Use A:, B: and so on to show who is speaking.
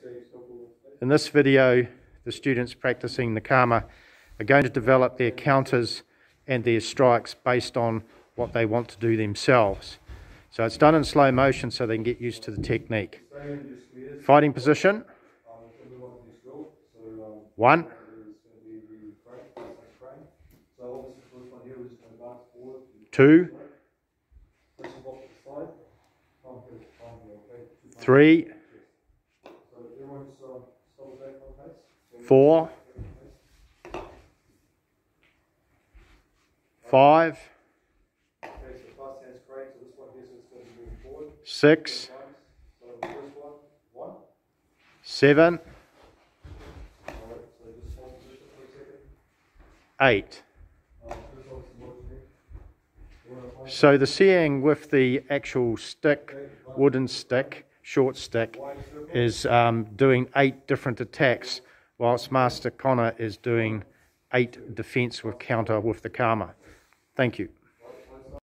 A: In this video, the students practicing the karma are going to develop their counters and their strikes based on what they want to do themselves. So it's done in slow motion so they can get used to the technique. Fighting position. 1. 2. 3. 4. 5. 6. 7. 8. So the seeing with the actual stick, wooden stick, short stick, is doing 8 different attacks, whilst Master Connor is doing 8 defense with counter with the karma. Thank you.